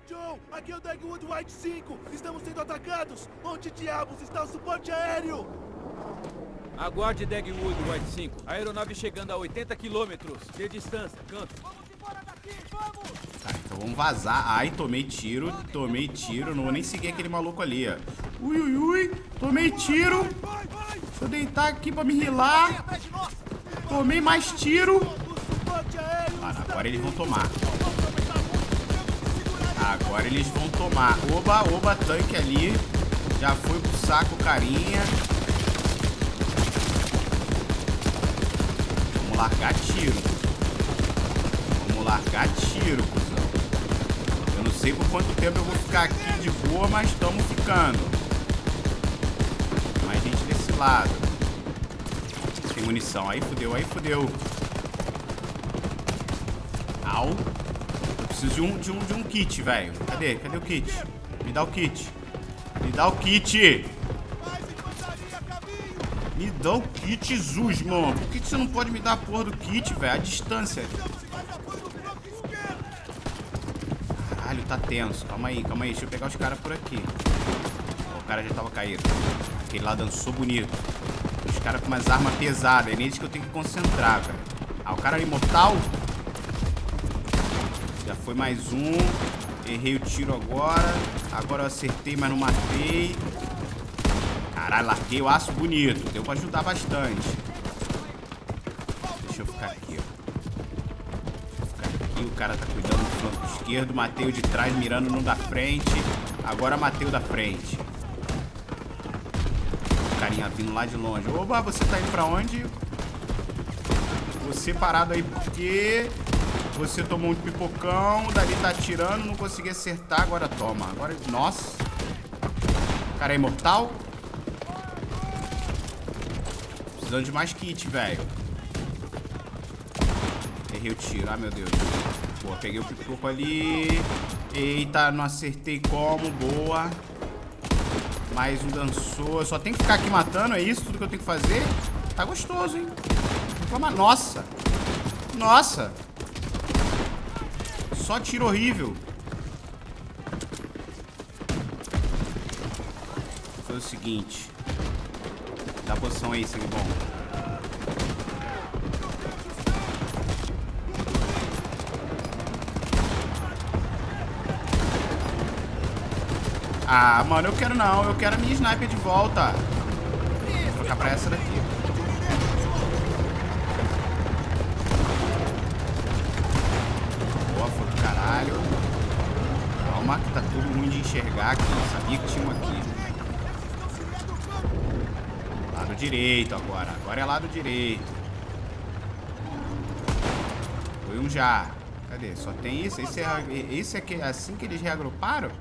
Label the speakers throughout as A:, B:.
A: John, aqui é o Dagwood White 5. Estamos sendo atacados. Onde diabos está o suporte aéreo?
B: Aguarde Dagwood White 5. A aeronave chegando a 80 quilômetros de distância. Canto.
A: Vamos embora daqui, vamos!
C: Tá, então vamos vazar. Ai, tomei tiro. Não vou nem seguir aquele maluco ali, ó. Ui, ui, ui. Tomei tiro.
A: Vai, vai!
C: Deixa eu deitar aqui pra me rilar. Tomei mais tiro.
A: O suporte aéreo
C: Mano,
A: está
C: agora eles vão
A: vindo.
C: tomar.
A: Segurar
C: Agora eles vão tomar. Oba, oba, tanque ali. Já foi pro saco, carinha. Vamos largar tiro. Vamos largar tiro, cuzão. Eu não sei por quanto tempo eu vou ficar aqui de boa, mas estamos ficando. Mais gente desse lado. Sem munição. Aí fudeu, aí fudeu. Au. Preciso de um kit, velho. Cadê? Cadê o kit? Me dá o kit. Me dá o kit.
A: mais infantaria a caminho!
C: Me dá o kit, Zuz, mano. Por que você não pode me dar a porra do kit, velho? A distância.
A: Estamos em mais apoio do flanco esquerdo!
C: Caralho, tá tenso. Calma aí, calma aí. Deixa eu pegar os caras por aqui. Ó, o cara já tava caído. Aquele lá dançou bonito. Os caras com umas armas pesadas. É neles que eu tenho que concentrar, velho. Ah, o cara é imortal. Já foi mais um. Errei o tiro agora. Agora eu acertei, mas não matei. Caralho, larguei o aço bonito. Deu pra ajudar bastante. Deixa eu ficar aqui, ó. Deixa eu ficar aqui. O cara tá cuidando do flanco esquerdo. Matei o de trás, mirando no da frente. Agora matei o da frente. O carinha vindo lá de longe. Oba, você tá indo pra onde? Você parado aí porque... Você tomou um pipocão, dali tá atirando, não consegui acertar, agora toma. Agora, nossa. O cara é imortal? Precisando de mais kit, velho. Errei o tiro, ah, meu Deus. Pô, peguei o pipoco ali. Eita, não acertei como, boa. Mais um dançou. Eu só tenho que ficar aqui matando, é isso? Tudo que eu tenho que fazer? Tá gostoso, hein? Nossa. Nossa. Só tiro horrível. Vou fazer o seguinte. Dá a posição aí, sangue bom. Ah, mano, eu quero não. Eu quero a minha sniper de volta. Vou trocar pra essa daqui. Caralho. Calma que tá tudo ruim de enxergar aqui. Eu sabia que tinha um aqui. Lado direito agora. Agora é lado direito. Foi um já. Cadê? Só tem isso? Esse é assim que eles reagruparam?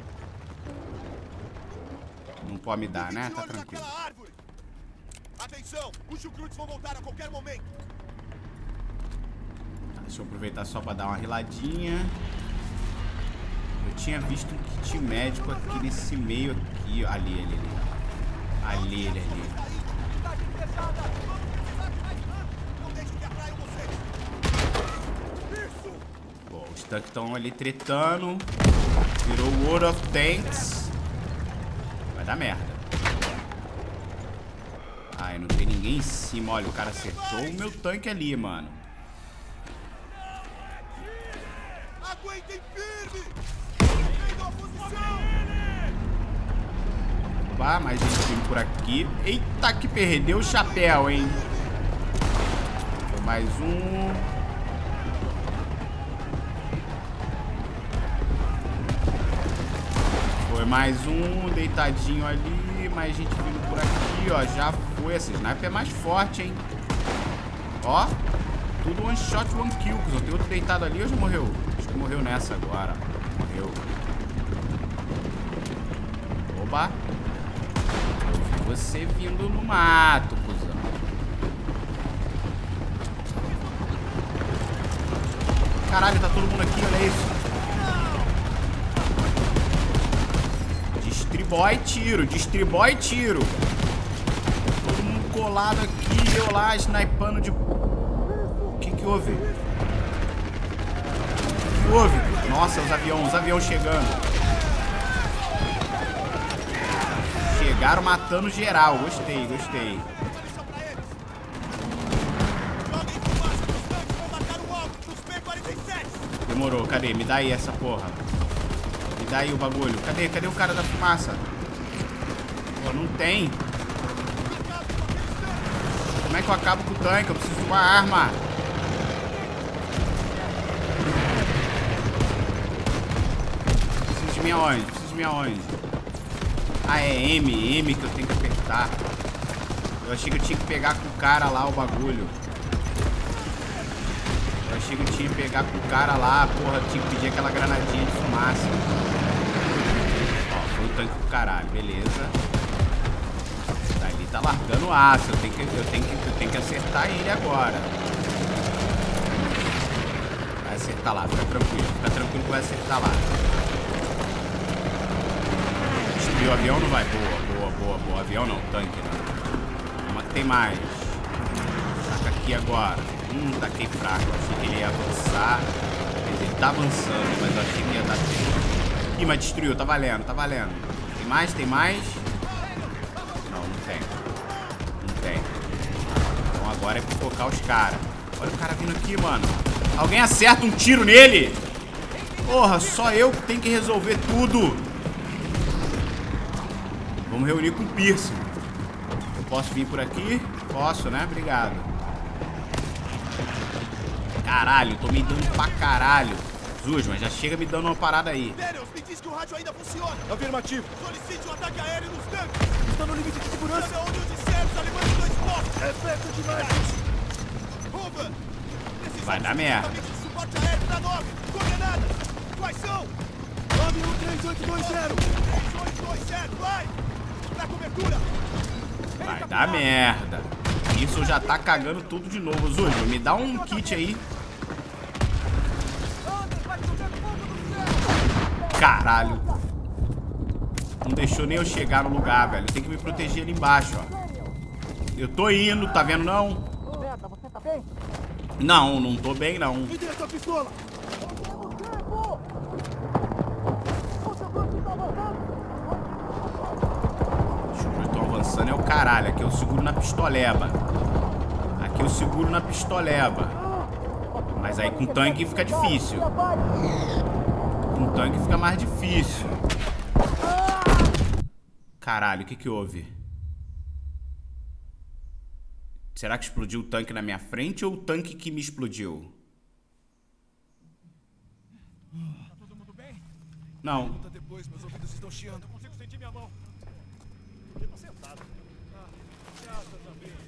C: Não pode me dar, né? Tá tranquilo.
A: Atenção! Os chucrutes vão voltar a qualquer momento!
C: Deixa eu aproveitar só pra dar uma riladinha. Eu tinha visto um kit médico aqui nesse meio aqui. Ali. Ali. Bom, os tanques estão ali tretando. Virou World of Tanks. Vai dar merda. Ai, não tem ninguém em cima. Olha, o cara acertou o meu tanque ali, mano.
A: Aguentem firme! Defendam a posição!
C: Opa, mais gente vindo por aqui. Eita, que perdeu o chapéu, hein? Foi mais um. Foi mais um. Deitadinho ali. Mais gente vindo por aqui, ó. Já foi. Essa sniper é mais forte, hein? Ó. Tudo one shot, one kill. Tem outro deitado ali ou já morreu? Acho que morreu nessa agora. Morreu. Oba. Eu vi você vindo no mato, cuzão. Caralho, tá todo mundo aqui, olha isso. Distribói tiro. Todo mundo colado aqui, eu lá, snipando de... O que houve? O que houve? Nossa, os aviões chegando. Chegaram matando geral. Gostei, gostei. Demorou, cadê? Me dá aí essa porra. Me dá aí o bagulho. Cadê o cara da fumaça? Pô, não tem. Como é que eu acabo com o tanque? Eu preciso de uma arma. Preciso de mim aonde? Ah, é M que eu tenho que apertar. Eu achei que eu tinha que pegar com o cara lá o bagulho. Eu achei que eu tinha que pegar com o cara lá, porra, tinha que pedir aquela granadinha de fumaça. Ó, foi o tanque do caralho, beleza. Dali tá largando aço, eu tenho que acertar ele agora. Vai acertar lá, fica tranquilo que vai acertar lá. Destruiu o avião, não vai? Boa, avião não, tanque não. Mas tem mais. Taca aqui agora. Taquei fraco, achei que ele ia avançar. Quer dizer, ele tá avançando, mas eu achei que ia dar tempo. Ih, mas destruiu, tá valendo. Tem mais? Não tem. Então agora é pipocar os caras. Olha o cara vindo aqui, mano. Alguém acerta um tiro nele? Porra, só eu que tenho que resolver tudo. Vamos reunir com o Pearson. Eu posso vir por aqui? Posso, né? Obrigado. Caralho, tô me dando pra caralho. Zuzman, já chega me dando uma parada aí.
A: Daniels, me diz que o rádio ainda funciona.
B: Afirmativo.
A: Solicite um ataque aéreo nos tanques.
B: Está no limite de segurança.
A: Sabe onde eu disser, os alemães 2 postos.
B: É perto demais.
A: Ruben,
C: Vai dar merda.
A: Suporte aéreo pra 9. Coordenadas. Quais são? 913-820. 820, vai. Pra cobertura.
C: Vai dar merda. Isso já tá cagando tudo de novo. Zuzman, me dá um kit aí. Caralho. Não deixou nem eu chegar no lugar, velho. Tem que me proteger ali embaixo, ó. Eu tô indo, tá vendo não? Não tô bem não.
A: Me dê a sua pistola.
C: Os estão avançando é o caralho. Aqui eu seguro na pistoleba. Mas aí com tanque fica difícil. Com tanque fica mais difícil. Caralho, o que houve? Será que explodiu o tanque na minha frente ou o tanque que me explodiu?
A: Tá todo mundo bem?
C: Não.
A: Depois, meus ouvidos estão chiando. Eu consigo sentir minha mão. Fica sentado. Graças a Deus.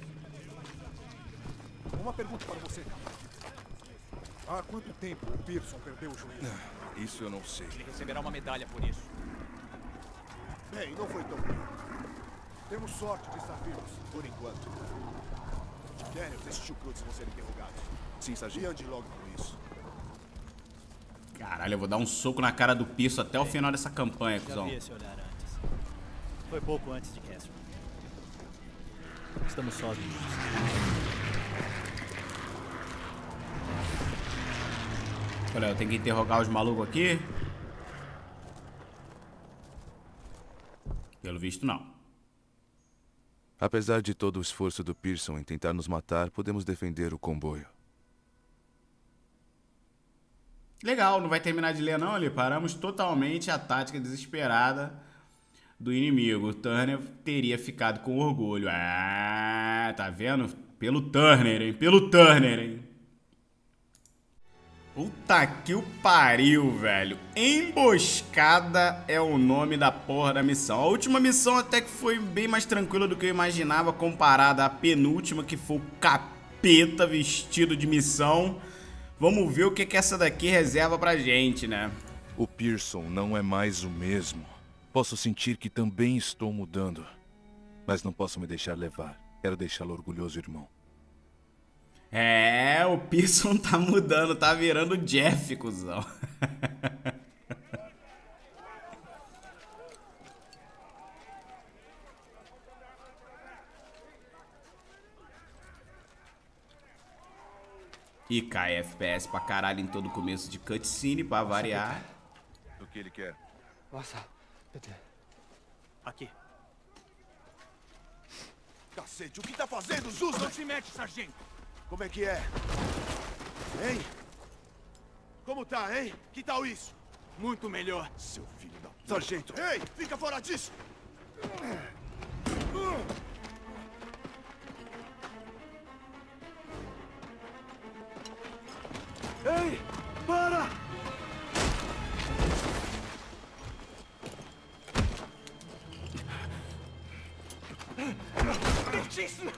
A: Uma pergunta para você. Há quanto tempo o Pearson perdeu o juízo?
D: Isso eu não sei.
B: Ele receberá uma medalha por isso.
A: Bem, não foi tão ruim. Temos sorte de estar vivos, por enquanto. Daniels, esses chucrutos vão ser interrogados.
D: Sim,
A: E
D: sargento.
A: ande logo com isso.
C: Caralho, eu vou dar um soco na cara do Pearson até o final dessa campanha,
E: Já
C: cuzão.
E: vi esse olhar antes. Foi pouco antes de Castro. Estamos sozinhos.
C: Olha, eu tenho que interrogar os malucos aqui. Pelo visto, não.
D: Apesar de todo o esforço do Pearson em tentar nos matar, podemos defender o comboio.
C: Legal, não vai terminar de ler não, ali. Paramos totalmente a tática desesperada do inimigo. O Turner teria ficado com orgulho. Ah, tá vendo? Pelo Turner, hein? Puta que o pariu, velho. Emboscada é o nome da porra da missão. A última missão até que foi bem mais tranquila do que eu imaginava, comparada à penúltima, que foi o capeta vestido de missão. Vamos ver o que essa daqui reserva pra gente, né?
D: O Pearson não é mais o mesmo. Posso sentir que também estou mudando. Mas não posso me deixar levar. Quero deixá-lo orgulhoso, irmão.
C: É, o Pearson tá mudando, tá virando Jeff, cuzão. E cai FPS pra caralho em todo começo de cutscene, pra variar.
D: O que ele quer?
E: Aqui.
A: Cacete, o que tá fazendo, Zuz?
B: Não se mete, sargento.
A: Como é que é? Hein? Como tá, hein? Que tal isso?
B: Muito melhor.
A: Seu filho da... Sargento! Ei, fica fora disso! Ei, para!
B: Letícia!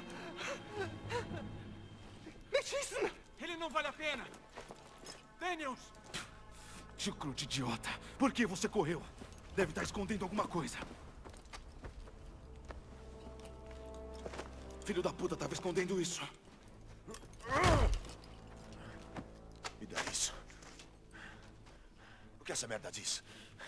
B: Letícia! Ele não vale a pena! Daniels!
A: Chucrute idiota! Por que você correu? Deve estar escondendo alguma coisa. Filho da puta tava escondendo isso. Me dá isso. O que essa merda diz?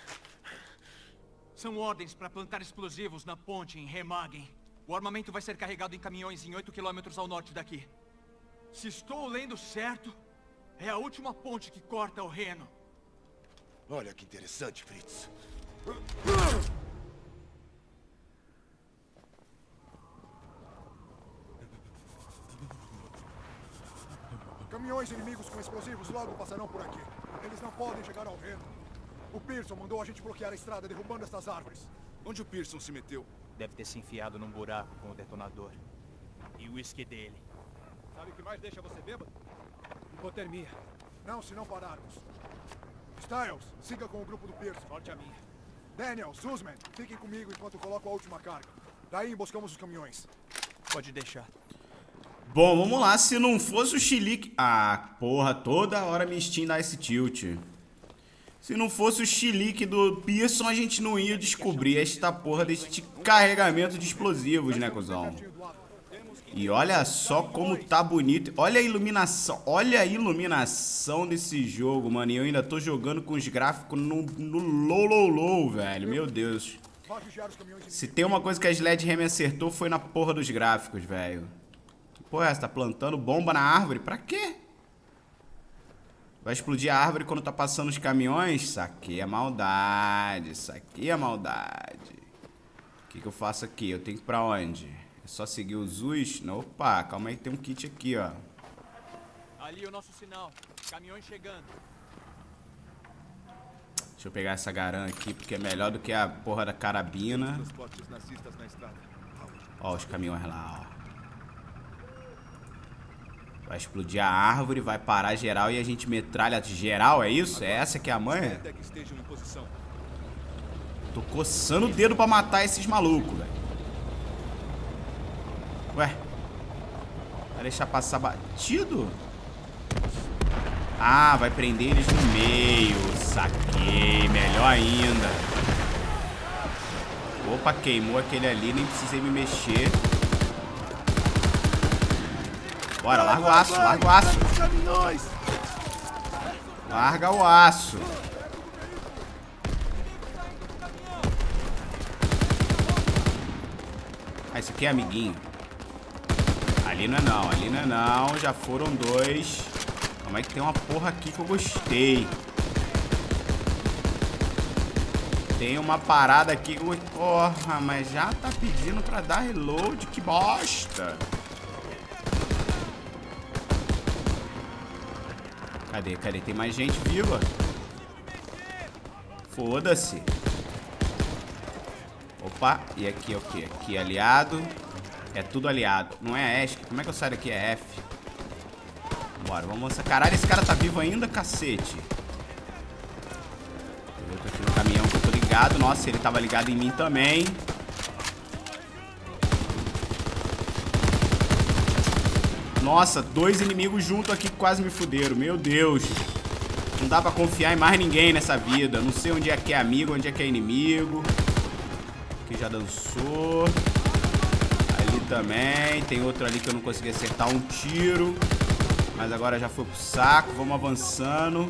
B: São ordens para plantar explosivos na ponte em Remagen. O armamento vai ser carregado em caminhões em 8 quilômetros ao norte daqui. Se estou lendo certo, é a última ponte que corta o Reno.
A: Olha que interessante, Fritz.
F: Caminhões inimigos com explosivos logo passarão por aqui. Eles não podem chegar ao Reno. O Pearson mandou a gente bloquear a estrada, derrubando estas árvores.
A: Onde o Pearson se meteu?
E: Deve ter se enfiado num buraco com o detonador. E o uísque dele.
F: Sabe o que mais deixa você bêbado? Hipotermia. Não, se não pararmos. Styles, siga com o grupo do Pearson.
B: Sorte a minha.
F: Daniel, Sussman, fiquem comigo enquanto coloco a última carga. Daí emboscamos os caminhões.
E: Pode deixar.
C: Bom, vamos lá. Se não fosse o chilique... Ah, porra, toda hora minha Steam dá esse tilt. Se não fosse o chilique do Pearson, a gente não ia descobrir esta porra deste carregamento de explosivos, né, cuzão? E olha só como tá bonito. Olha a iluminação. Olha a iluminação desse jogo, mano. E eu ainda tô jogando com os gráficos no low, velho. Meu Deus. Se tem uma coisa que a Sledgehammer me acertou foi na porra dos gráficos, velho. Que porra é essa? Tá plantando bomba na árvore? Pra quê? Vai explodir a árvore quando tá passando os caminhões? Isso aqui é maldade. Isso aqui é maldade. O que eu faço aqui? Eu tenho que ir pra onde? É só seguir os Zuz? Não, opa, calma aí que tem um kit aqui, ó.
B: Ali o nosso sinal. Caminhões chegando.
C: Deixa eu pegar essa garã aqui, porque é melhor do que a porra da carabina.
A: Transportes nazistas na estrada.
C: Ó, os caminhões lá, ó. Vai explodir a árvore, vai parar geral e a gente metralha geral, é isso? É essa que é a manha?
A: Até que estejam em posição.
C: Tô coçando o dedo pra matar esses malucos, velho. Ué? Vai deixar passar batido? Ah, vai prender eles no meio. Saquei, melhor ainda. Opa, queimou aquele ali, nem precisei me mexer. Bora, larga o aço, larga o aço. Larga o aço. Ah, esse aqui é amiguinho. Ali não é não, ali não é não. Já foram dois. Como é que tem uma porra aqui que eu gostei? Tem uma parada aqui. Porra, mas já tá pedindo pra dar reload. Que bosta. Cadê? Cadê? Tem mais gente viva. Foda-se. Opa, e aqui é o quê? Aqui é aliado. É tudo aliado. Não é ESC. Como é que eu saio daqui? É F. Bora, vamos mostrar. Caralho, esse cara tá vivo ainda, cacete. Eu tô aqui no caminhão que eu tô ligado. Nossa, ele tava ligado em mim também. Nossa, dois inimigos juntos aqui que quase me fuderam. Meu Deus. Não dá pra confiar em mais ninguém nessa vida. Não sei onde é que é amigo, onde é que é inimigo. Aqui já dançou. Ali também. Tem outro ali que eu não consegui acertar um tiro. Mas agora já foi pro saco. Vamos avançando.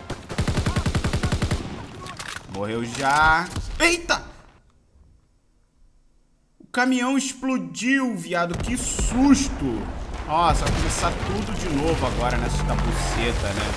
C: Morreu já. Eita! O caminhão explodiu, viado. Que susto! Nossa, vai começar tudo de novo agora nessa buceta, né?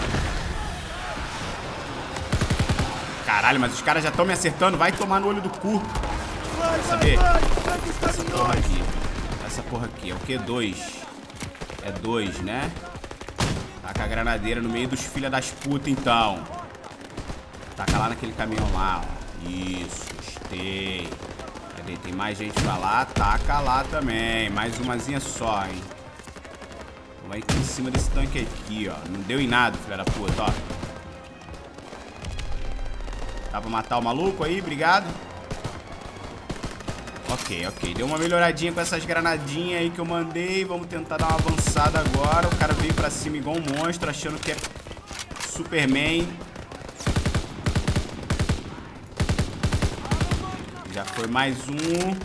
C: Caralho, mas os caras já estão me acertando. Vai tomar no olho do cu. Quer saber? Essa porra aqui. Essa porra aqui. É o quê? 2. É 2, né? Taca a granadeira no meio dos filha das putas, então. Taca lá naquele caminhão lá, ó. Isso, gostei. Cadê? Tem mais gente pra lá. Taca lá também. Mais umazinha só, hein? Vai aqui em cima desse tanque aqui, ó. Não deu em nada, filha da puta, ó. Dá pra matar o maluco aí? Obrigado. Ok, ok. Deu uma melhoradinha com essas granadinhas aí que eu mandei. Vamos tentar dar uma avançada agora. O cara veio pra cima igual um monstro, achando que é Superman. Já foi mais um.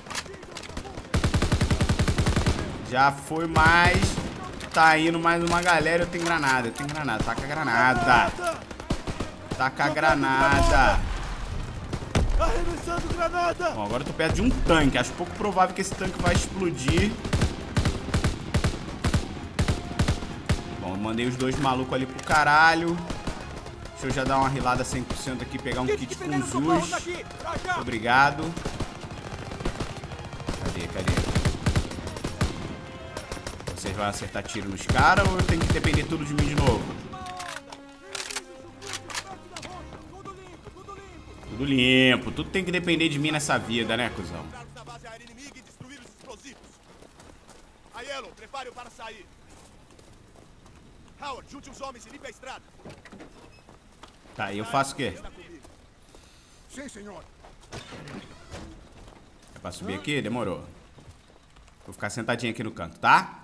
C: Já foi mais. Tá indo mais uma galera. Eu tenho granada, eu tenho granada. Taca a granada. Taca a granada.
F: Arremessando granada!
C: Bom, agora eu tô perto de um tanque. Acho pouco provável que esse tanque vai explodir. Bom, eu mandei os dois malucos ali pro caralho. Deixa eu já dar uma rilada 100% aqui. Pegar um kit com Zeus. Obrigado. Cadê? Vocês vão acertar tiro nos caras ou eu tenho que depender tudo de mim de novo? Tudo limpo. Tudo tem que depender de mim nessa vida, né, cuzão?
A: Aiello, prepare-o para sair. Howard, junte os homens e limpe a estrada.
C: Tá, e eu faço o quê?
F: Sim, senhor.
C: É pra subir aqui? Demorou. Vou ficar sentadinho aqui no canto, tá?